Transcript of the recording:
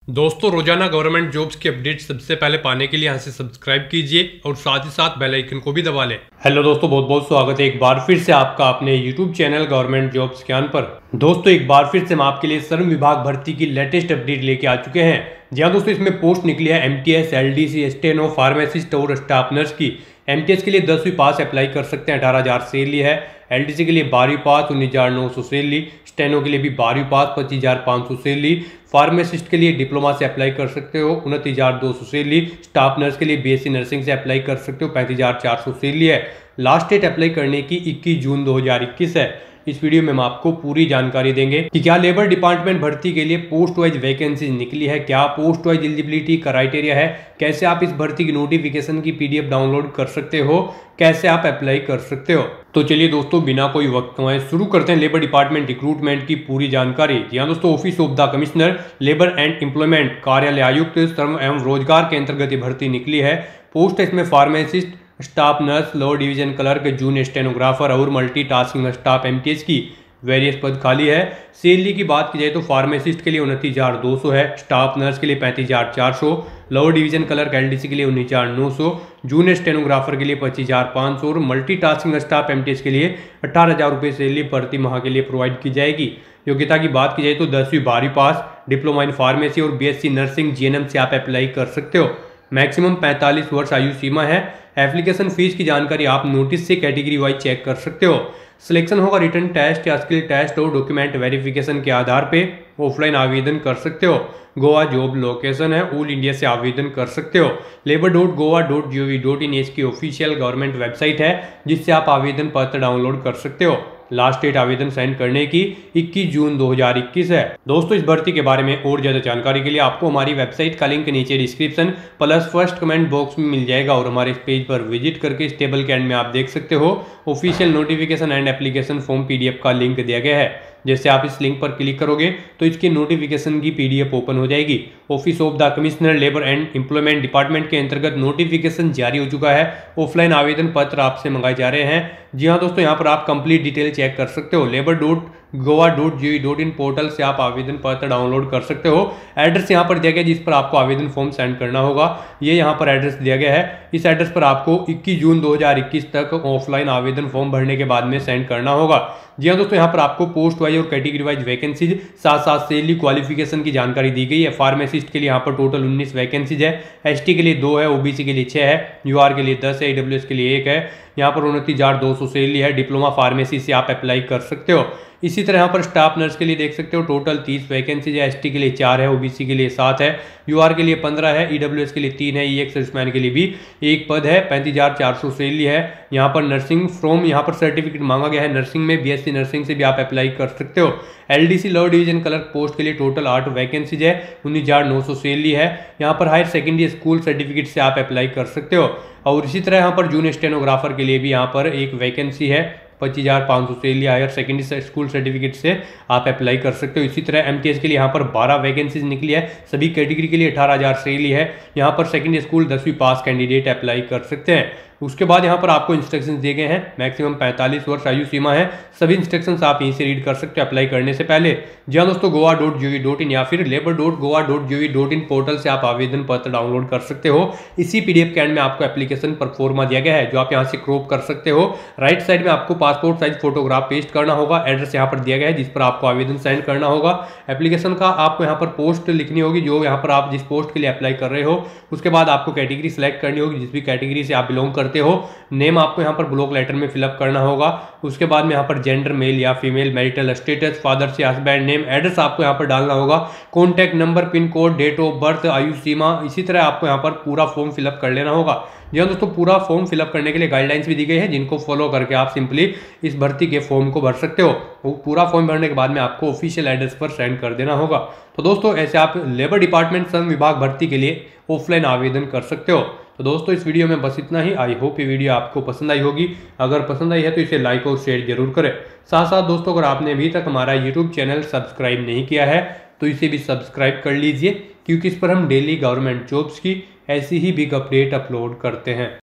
दोस्तों रोजाना government jobs की अपडेट सबसे पहले पाने के लिए यहाँ से सब्सक्राइब कीजिए और साथ ही साथ बेल आइकन को भी दबा लें। हेलो दोस्तों, बहुत बहुत स्वागत है एक बार फिर से आपका अपने यूट्यूब चैनल गवर्नमेंट जॉब्स ज्ञान पर। दोस्तों एक बार फिर से हम आपके लिए श्रम विभाग भर्ती की लेटेस्ट अपडेट लेके आ चुके हैं। जी हाँ दोस्तों, इसमें पोस्ट निकली है MTS, LDC, स्टेनो, फार्मासिस्ट और स्टाफ नर्स की। MTS के लिए 10वीं पास अप्लाई कर सकते हैं, 18,000 सैलरी है। LDC के लिए 12वीं पास, 19,900 सैलरी। स्टेनो के लिए भी 12वीं पास, 25,500 सैलरी। फार्मासिस्ट के लिए डिप्लोमा से अप्लाई कर सकते हो, 29,200 सैलरी। स्टाफ नर्स के लिए BSc नर्सिंग से अप्लाई कर सकते हो, 35,400 सैलरी है। लास्ट डेट अप्लाई करने की 21 जून 2021 है। इस वीडियो में हम आपको पूरी जानकारी देंगे कि क्या लेबर डिपार्टमेंट भर्ती के लिए पोस्ट वाइज वैकेंसी निकली है, क्या पोस्ट वाइज एलिजिबिलिटी क्राइटेरिया है, कैसे आप इस भर्ती की नोटिफिकेशन की PDF डाउनलोड कर सकते हो, कैसे आप अप्लाई कर सकते हो। तो चलिए दोस्तों बिना कोई वक्त गंवाए शुरू करते हैं लेबर डिपार्टमेंट रिक्रूटमेंट की पूरी जानकारी। जी हाँ दोस्तों, office of the commissioner labour and employment, कार्यालय आयुक्त, श्रम एवं रोजगार के अंतर्गत ये भर्ती निकली है। पोस्ट इसमें pharmacist, staff nurse, lower division clerk, junior stenographer और मल्टीटास्किंग स्टाफ MTS की वेरियस पद खाली है। सैलरी की बात की जाए तो फार्मासिस्ट के लिए 29,200 है, स्टाफ नर्स के लिए 35,400, लोअर डिवीजन क्लर्क LDC के लिए 19,900, जूनियर स्टेनोग्राफर के लिए 25,500 और मल्टीटास्किंग स्टाफ MTS के लिए 18,000 रुपये सैलरी प्रति माह के लिए प्रोवाइड की जाएगी। योग्यता की बात की जाए तो 10वीं 12वीं पास, डिप्लोमा इन फार्मेसी और BSc नर्सिंग GNM से आप अप्लाई कर सकते हो। मैक्सिमम 45 वर्ष आयु सीमा है। एप्लीकेशन फीस की जानकारी आप नोटिस से कैटेगरी वाइज चेक कर सकते हो। सिलेक्शन होगा रिटन टेस्ट या स्किल टेस्ट और डॉक्यूमेंट वेरिफिकेशन के आधार पे। ऑफलाइन आवेदन कर सकते हो। गोवा जॉब लोकेशन है, ऑल इंडिया से आवेदन कर सकते हो। labor.goa.gov.in इसकी ऑफिशियल गवर्नमेंट वेबसाइट है जिससे आप आवेदन पत्र डाउनलोड कर सकते हो। लास्ट डेट आवेदन सेंड करने की 21 जून 2021 है। दोस्तों इस भर्ती के बारे में और ज्यादा जानकारी के लिए आपको हमारी वेबसाइट का लिंक नीचे description plus first comment box में मिल जाएगा और हमारे इस पेज पर विजिट करके इस टेबल के एंड में आप देख सकते हो official notification and application form PDF का लिंक दिया गया है। जैसे आप इस लिंक पर क्लिक करोगे तो इसकी नोटिफिकेशन की PDF ओपन हो जाएगी। Office of the commissioner labour and employment department के अंतर्गत नोटिफिकेशन जारी हो चुका है। ऑफलाइन आवेदन पत्र आपसे मंगाए जा रहे हैं। जी हाँ दोस्तों, यहाँ पर आप कंप्लीट डिटेल चेक कर सकते हो। labor.goa.gov.in पोर्टल से आप आवेदन पत्र डाउनलोड कर सकते हो। एड्रेस यहाँ पर दिया गया जिस पर आपको आवेदन फॉर्म सेंड करना होगा, ये यहाँ पर एड्रेस दिया गया है। इस एड्रेस पर आपको 21 जून 2021 तक ऑफलाइन आवेदन फॉर्म भरने के बाद में सेंड करना होगा। जी हाँ दोस्तों, यहाँ पर आपको पोस्ट वाइज और कैटेगरी वाइज वैकेंसीज साथ साथ सैलरी क्वालिफिकेशन की जानकारी दी गई है। फार्मासिस्ट के लिए यहाँ पर टोटल 19 वैकेंसीज है, ST के लिए 2 है, OBC के लिए 6 है, UR के लिए 10 है, EWS के लिए 1 है। यहाँ पर 29,200 सैलरी है। डिप्लोमा फार्मेसी से आप अप्लाई कर सकते हो। इसी तरह यहाँ पर स्टाफ नर्स के लिए देख सकते हो टोटल 30 वैकेंसीज है, ST के लिए 4 है, OBC के लिए 7 है, UR के लिए 15 है, EWS के लिए 3 है, EX सर्विसमैन के लिए भी 1 पद है, 35,400 सैलरी है। यहाँ पर नर्सिंग फ्रॉम यहाँ पर सर्टिफिकेट मांगा गया है, नर्सिंग में BSc नर्सिंग से भी आप अप्लाई कर सकते हो। LDC lower division clerk post के लिए टोटल 8 वैकेंसीज है, 19,900 सैलरी है। यहाँ पर हायर सेकेंडरी स्कूल सर्टिफिकेट से आप अप्लाई कर सकते हो। और इसी तरह यहाँ पर जूनियर स्टेनोग्राफर के लिए भी यहाँ पर एक वैकेंसी है, 25,500 salary, higher secondary school certificate से आप अप्लाई कर सकते हो। इसी तरह MTS के लिए यहाँ पर 12 वैकेंसीज निकली है, सभी कैटेगरी के लिए 18,000 सैलरी है। यहाँ पर सेकेंडरी स्कूल 10वीं पास कैंडिडेट अप्लाई कर सकते हैं। उसके बाद यहाँ पर आपको इंस्ट्रक्शंस दिए गए हैं। मैक्सिमम 45 वर्ष आयु सीमा है। सभी इंस्ट्रक्शंस आप यहीं से रीड कर सकते हो अप्लाई करने से पहले। जी हाँ दोस्तों, goa.gov.in या फिर labor.goa.gov.in पोर्टल से आप आवेदन पत्र डाउनलोड कर सकते हो। इसी PDF के एंड में आपको एप्लीकेशन परफॉर्मा दिया गया है जो आप यहाँ से क्रॉप कर सकते हो। राइट साइड में आपको पासपोर्ट साइज फोटोग्राफ पेस्ट करना होगा। एड्रेस यहाँ पर दिया गया है जिस पर आपको आवेदन सेंड करना होगा। एप्लीकेशन का आपको यहाँ पर पोस्ट लिखनी होगी जो यहाँ पर आप जिस पोस्ट के लिए अप्लाई कर रहे हो। उसके बाद आपको कैटेगरी सिलेक्ट करनी होगी, जिस भी कैटेगरी से आप बिलोंग करते हो। नेम आपको यहाँ पर ब्लॉक लेटर में फिलअप करना होगा। उसके बाद में यहाँ पर जेंडर मेल या फीमेल, मैरिटल स्टेटस, फादर से हस्बैंड नेम, एड्रेस आपको यहाँ पर डालना होगा, contact number, pin code, date of birth, आयु सीमा। इसी तरह आपको यहाँ पर पूरा फॉर्म फिलअप कर लेना होगा। जी हाँ दोस्तों, पूरा फॉर्म फिलअप करने के लिए गाइडलाइंस भी दी गई है जिनको फॉलो करके आप सिंपली इस भर्ती के फॉर्म को भर सकते हो। पूरा फॉर्म भरने के बाद में आपको ऑफिशियल एड्रेस पर सेंड कर देना होगा। तो दोस्तों ऐसे आप लेबर डिपार्टमेंट श्रम विभाग भर्ती के लिए ऑफलाइन आवेदन कर सकते हो। तो दोस्तों इस वीडियो में बस इतना ही। आई होप ये वीडियो आपको पसंद आई होगी। अगर पसंद आई है तो इसे लाइक और शेयर जरूर करें। साथ साथ दोस्तों अगर आपने अभी तक हमारा YouTube चैनल सब्सक्राइब नहीं किया है तो इसे भी सब्सक्राइब कर लीजिए, क्योंकि इस पर हम डेली गवर्नमेंट जॉब्स की ऐसी ही बिग अपडेट अपलोड करते हैं।